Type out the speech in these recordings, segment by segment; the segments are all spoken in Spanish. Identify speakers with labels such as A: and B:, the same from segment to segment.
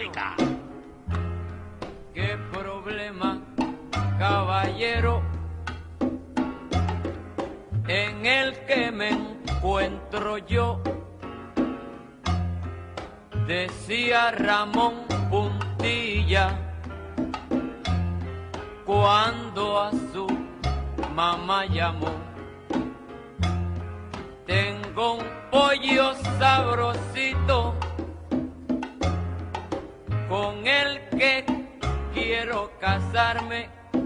A: África.
B: ¿Qué problema, caballero, en el que me encuentro yo? Decía Ramón Puntilla cuando a su mamá llamó. Tengo un pollo sabrosito con el que quiero casarme,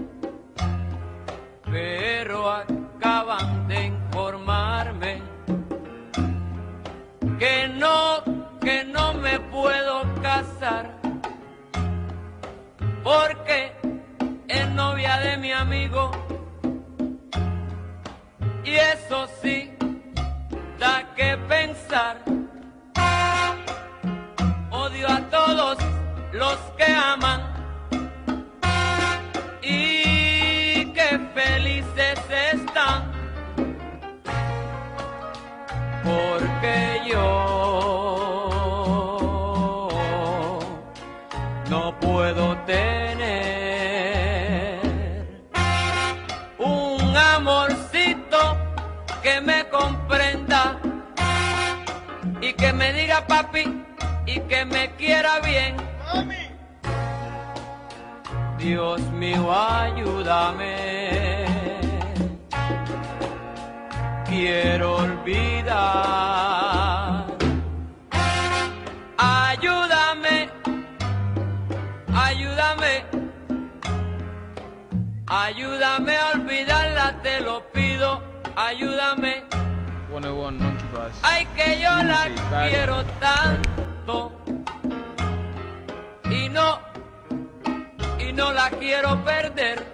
B: pero acaban de informarme que no me puedo casar porque es novia de mi amigo, y eso sí da que pensar. Odio a todos los que aman y que felices están, porque yo no puedo tener un amorcito que me comprenda y que me diga papi y que me quiera bien. Dios mío, ayúdame, quiero olvidar. Ayúdame, ayúdame, ayúdame a olvidarla, te lo pido, ayúdame.
C: 101 Monkey Bars.
B: Ay, que yo la quiero tanto y no la quiero perder.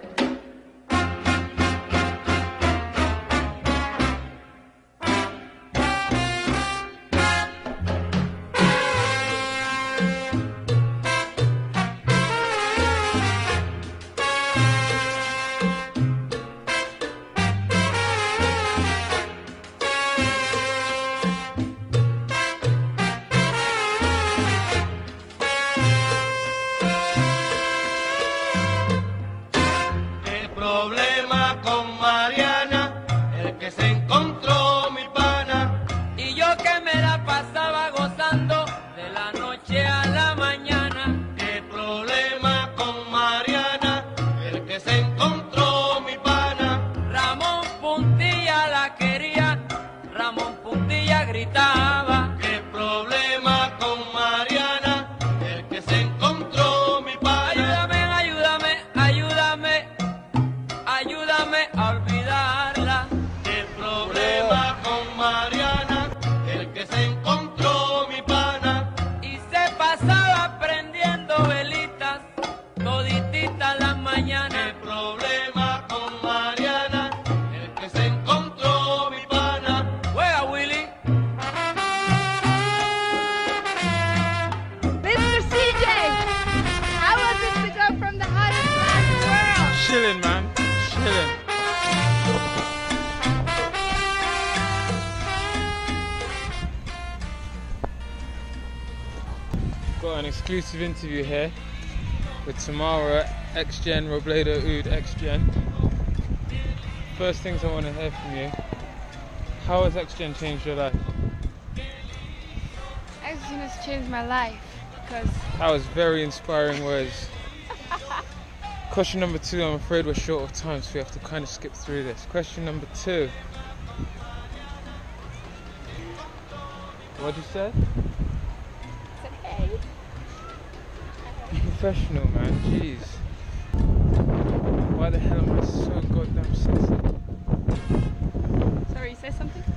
B: Gritaba,
D: qué problema con Mariana, el que se encontró mi pana.
B: Ayúdame, ayúdame, ayúdame, ayúdame a olvidarla.
D: Qué problema con Mariana, el que se encontró mi pana.
B: Y se pasaba prendiendo velitas todititas las mañanas.
D: Qué problema con Mariana, el que se encontró mi pana.
B: Juega Willy.
C: Chilling, man. Chilling. Got an exclusive interview here with Tamara, X-Gen, Robledo Oud, X-Gen. First things I want to hear from you. How has X-Gen changed your life?
E: X-Gen has changed my life because...
C: That was very inspiring words. Question number 2, I'm afraid we're short of time, so we have to kind of skip through this. Question number 2. What'd you say?
E: I said, hey.
C: Be professional, man. Jeez. Why the hell am I so goddamn sexy?
E: Sorry, you said something?